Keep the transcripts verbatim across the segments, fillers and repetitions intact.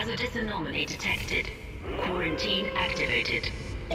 Hazardous anomaly detected. Quarantine activated.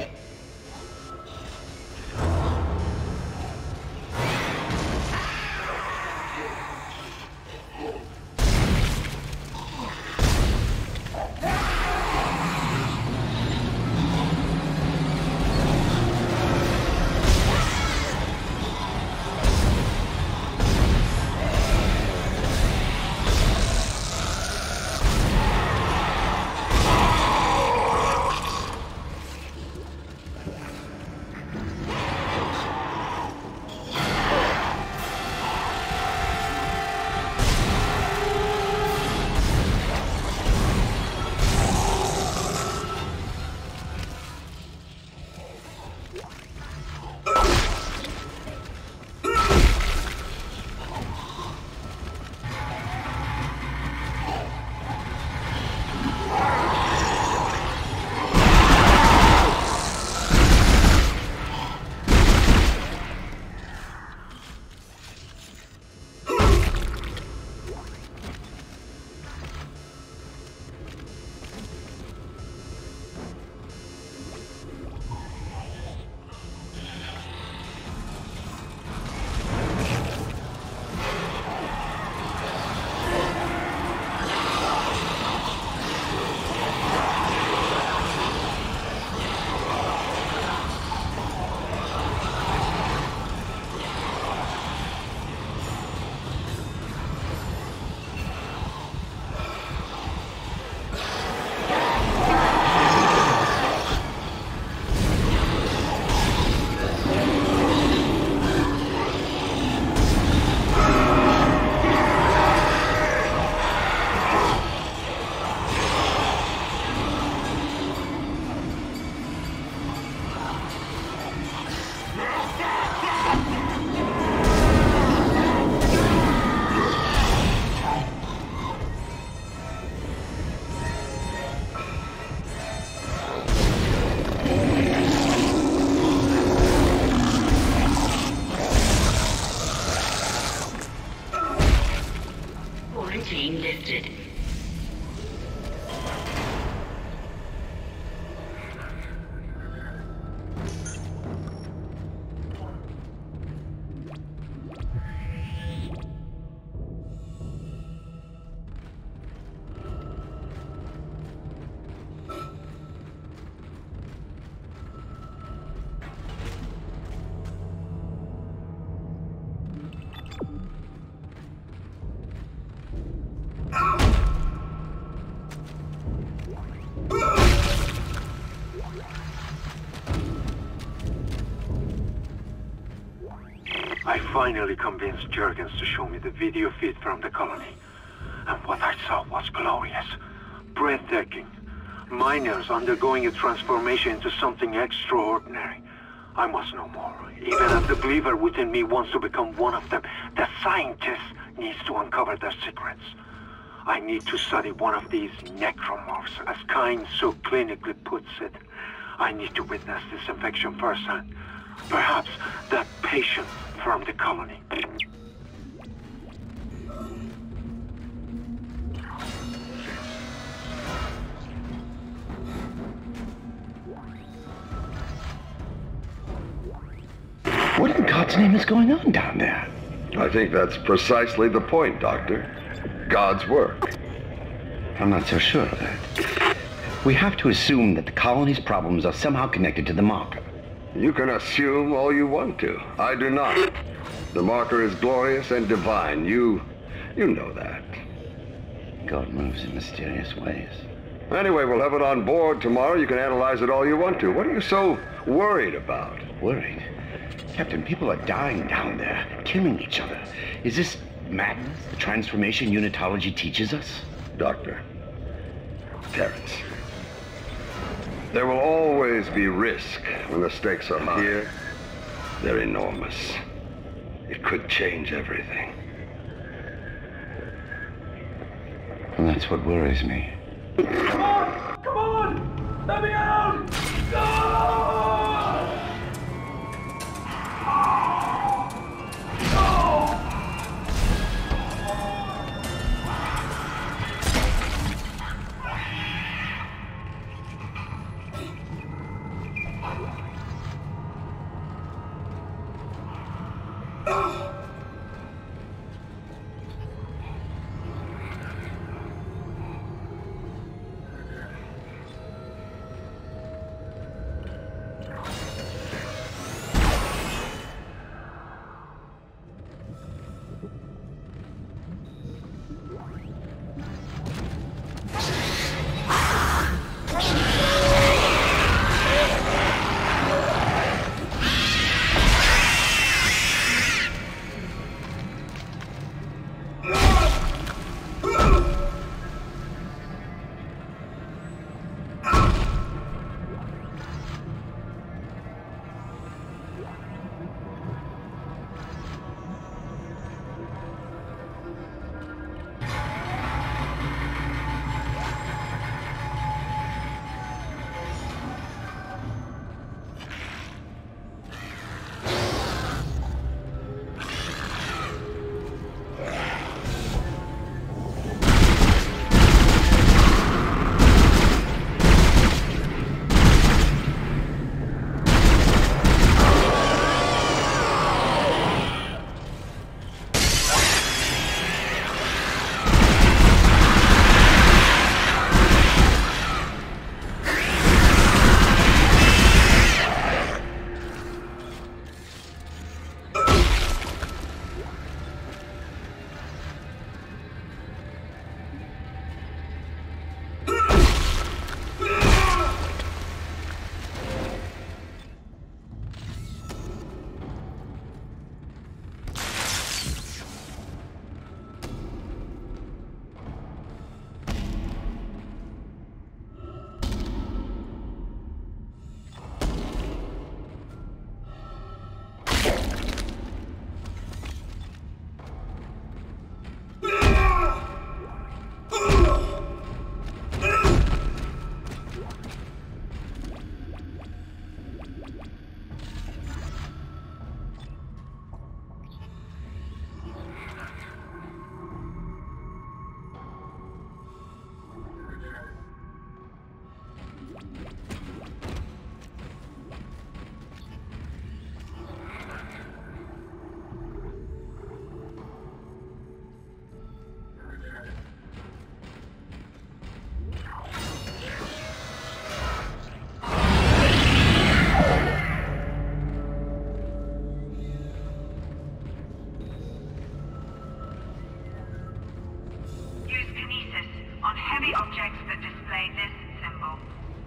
Quarantine lifted. I finally convinced Jurgens to show me the video feed from the colony. And what I saw was glorious, breathtaking. Miners undergoing a transformation into something extraordinary. I must know more. Even as the believer within me wants to become one of them, the scientist needs to uncover their secrets. I need to study one of these necromorphs, as Kyne so clinically puts it. I need to witness this infection firsthand. Perhaps that patient from the colony. What in God's name is going on down there? I think that's precisely the point, Doctor. God's work. I'm not so sure of that. We have to assume that the colony's problems are somehow connected to the marker. You can assume all you want to. I do not. The marker is glorious and divine. You... you know that. God moves in mysterious ways. Anyway, we'll have it on board tomorrow. You can analyze it all you want to. What are you so worried about? Worried? Captain, people are dying down there, killing each other. Is this madness the transformation unitology teaches us? Doctor. Terrence. There will always be risk when the stakes are high. Here, they're enormous. It could change everything. And that's what worries me. Come on! Come on! Let me out! No! No! the objects that display this symbol.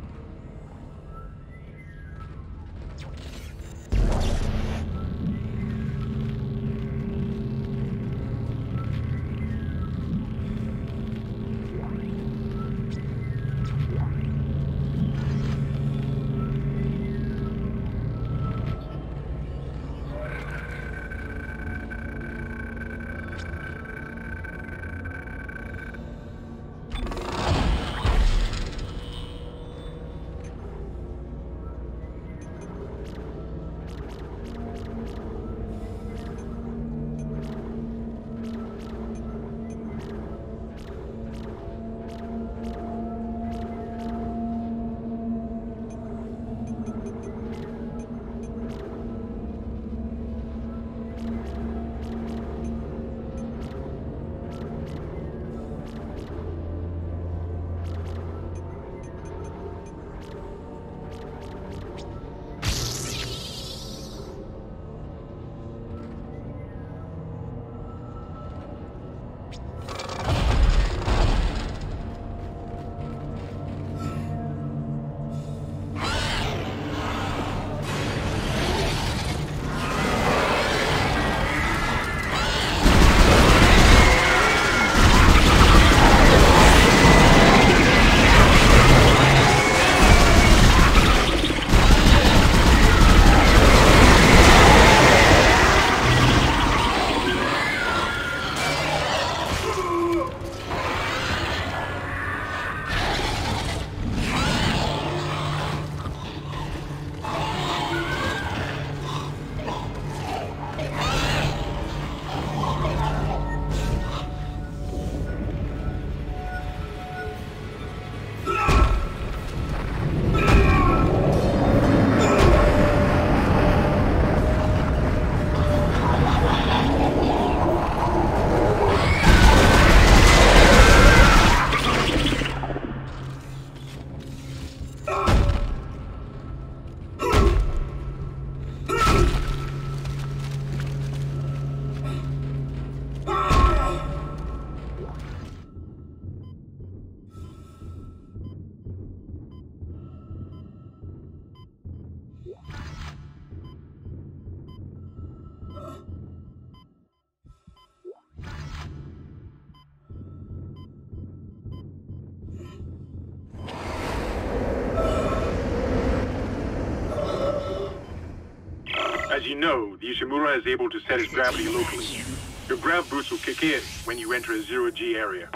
As you know, the Ishimura is able to set its gravity locally. Your grav boost will kick in when you enter a zero-G area.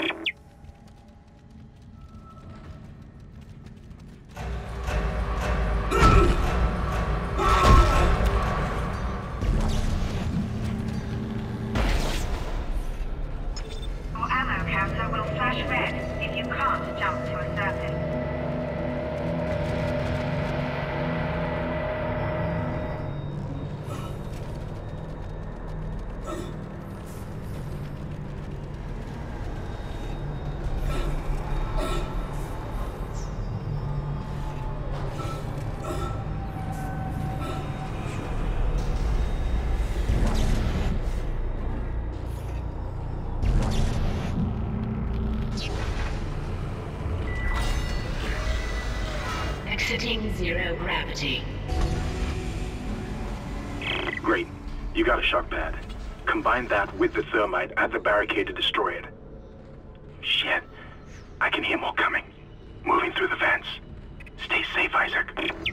Your ammo counter will flash red if you can't jump to a surface. Exiting zero gravity. Great. You got a shock pad. Combine that with the thermite at the barricade to destroy it. Shit. I can hear more coming. Moving through the vents. Stay safe, Isaac.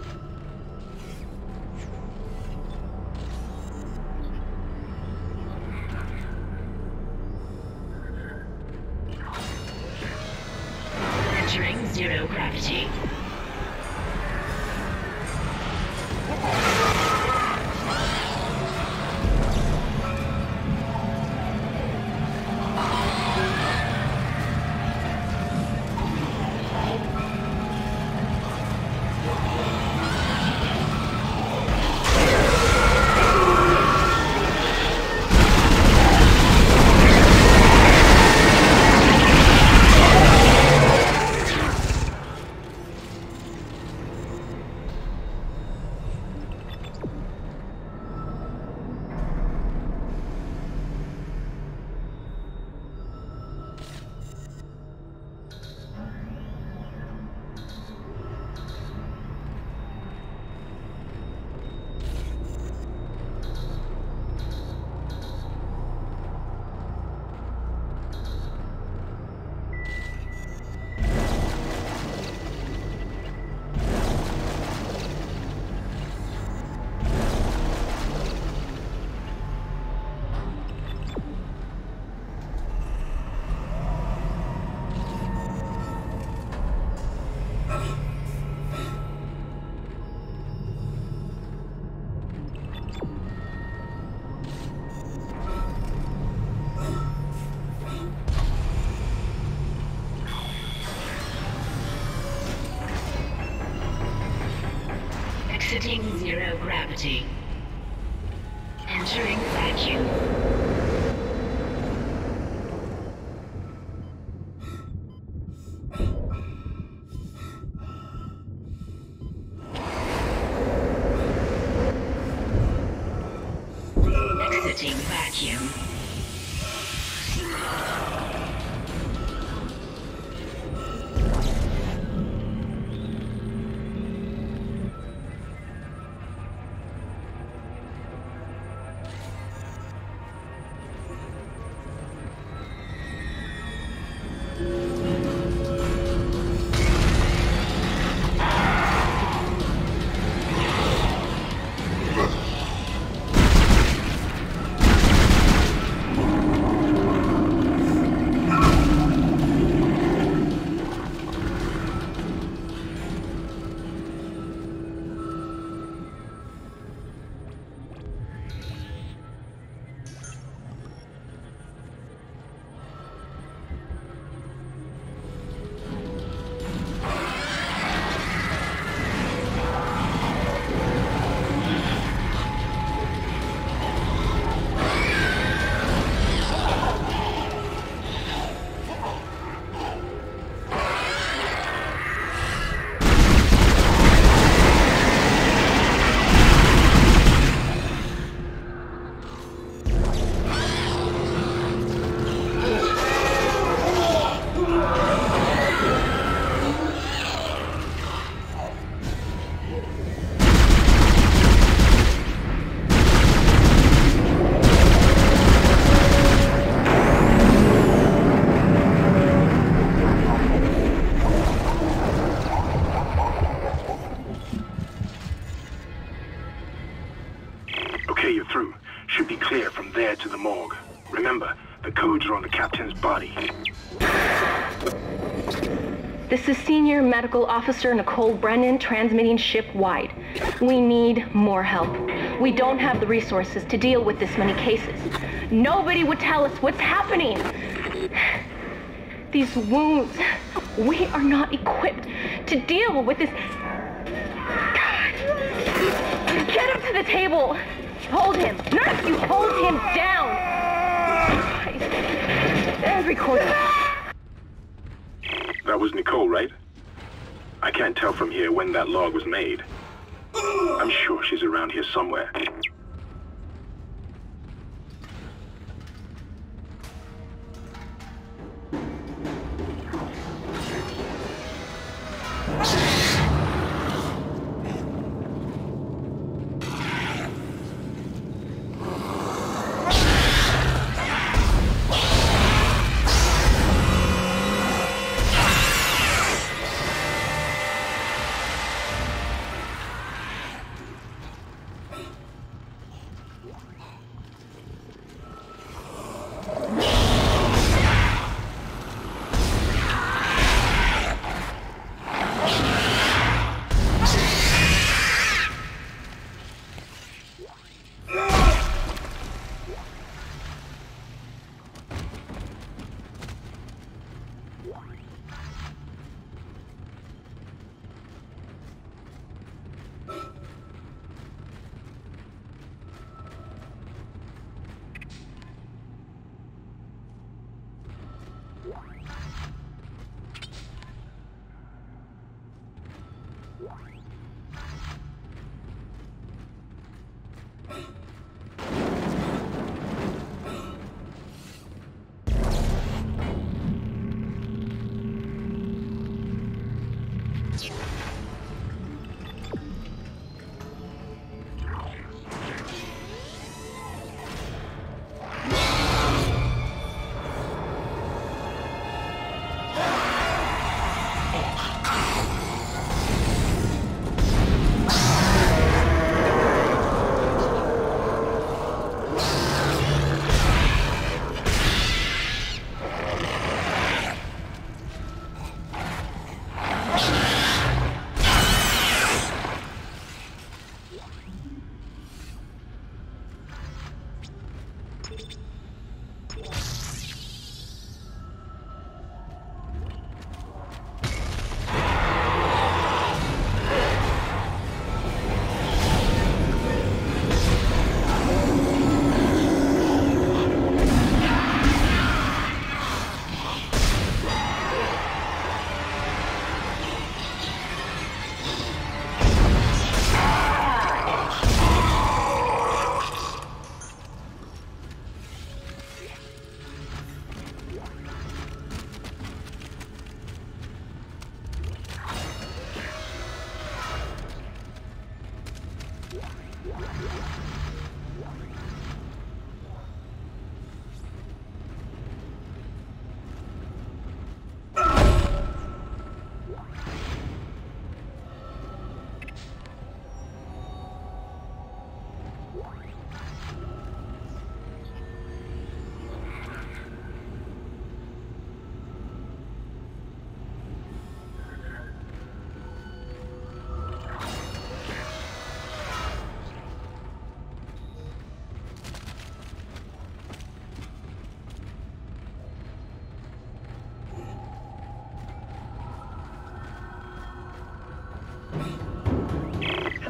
Entering zero gravity. Exiting zero gravity. Entering vacuum. Exiting vacuum. Okay, you're through. Should be clear from there to the morgue. Remember, the codes are on the captain's body. This is Senior Medical Officer Nicole Brennan transmitting ship-wide. We need more help. We don't have the resources to deal with this many cases. Nobody would tell us what's happening. These wounds, we are not equipped to deal with this. God. Get him to the table. Hold him. Nurse, you hold him down. And record it. That was Nicole, right? I can't tell from here when that log was made. I'm sure she's around here somewhere.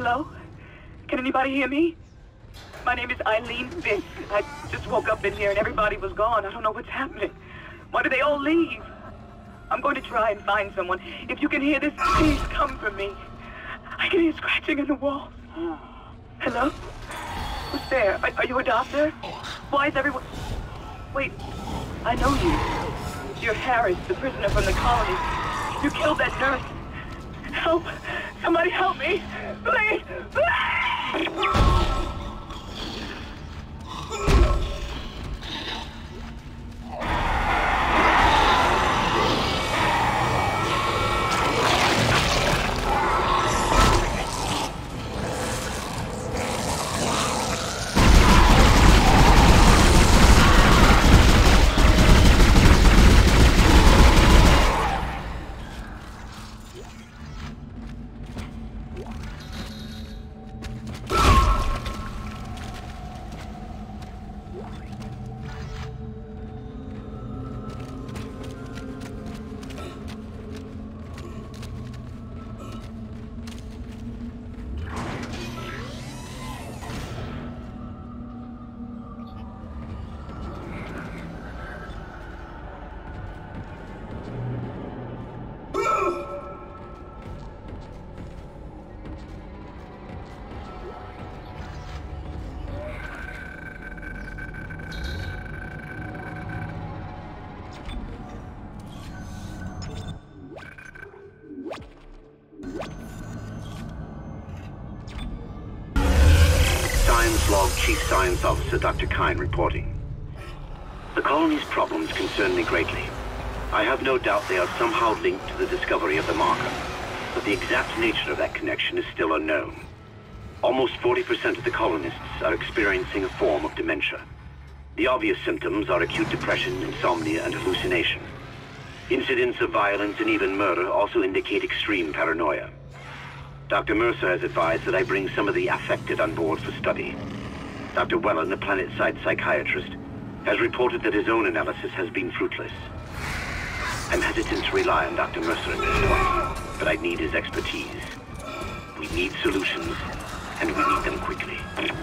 Hello? Can anybody hear me? My name is Eileen Fisk. I just woke up in here and everybody was gone. I don't know what's happening. Why did they all leave? I'm going to try and find someone. If you can hear this, please come for me. I can hear scratching in the walls. Hello? Who's there? Are, are you a doctor? Why is everyone... Wait, I know you. You're Harris, the prisoner from the colony. You killed that nurse. Help! Somebody help me! Please! Please! Log Chief Science Officer Doctor Kine reporting. The colony's problems concern me greatly. I have no doubt they are somehow linked to the discovery of the marker, but the exact nature of that connection is still unknown. Almost forty percent of the colonists are experiencing a form of dementia. The obvious symptoms are acute depression, insomnia, and hallucination. Incidents of violence and even murder also indicate extreme paranoia. Doctor Mercer has advised that I bring some of the affected on board for study. Doctor Wellen, the planet-side psychiatrist, has reported that his own analysis has been fruitless. I'm hesitant to rely on Doctor Mercer at this point, but I need his expertise. We need solutions, and we need them quickly.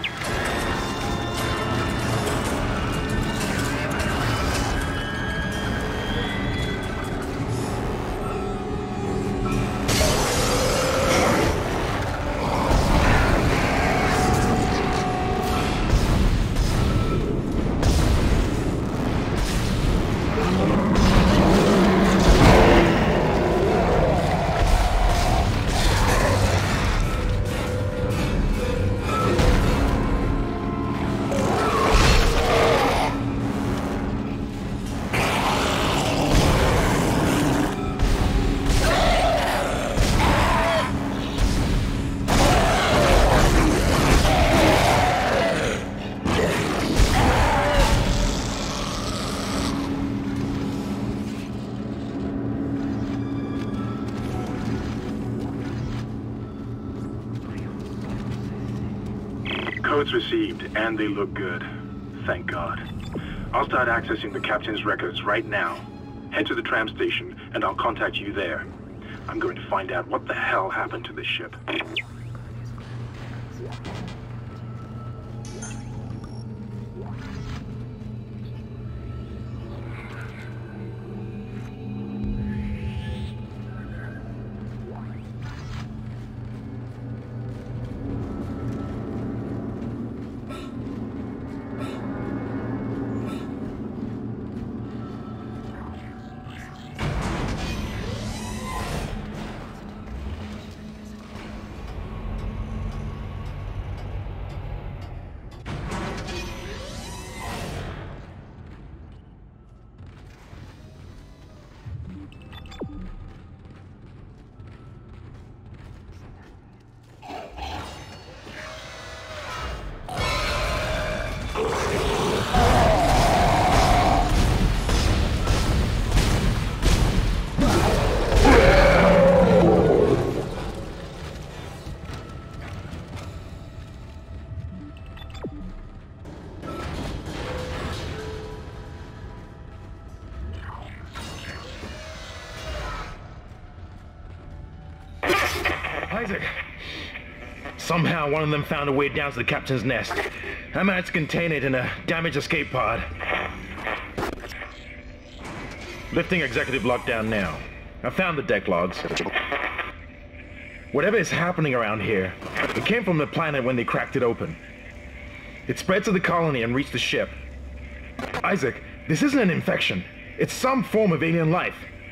Codes received, and they look good. Thank God. I'll start accessing the captain's records right now. Head to the tram station, and I'll contact you there. I'm going to find out what the hell happened to this ship. Somehow one of them found a way down to the captain's nest. I managed to contain it in a damaged escape pod. Lifting executive lockdown now. I found the deck logs. Whatever is happening around here, it came from the planet when they cracked it open. It spread to the colony and reached the ship. Isaac, this isn't an infection. It's some form of alien life.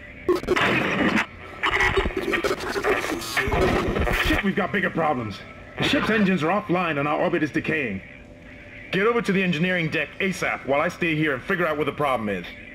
Shit, we've got bigger problems. The ship's engines are offline and our orbit is decaying. Get over to the engineering deck ASAP while I stay here and figure out what the problem is.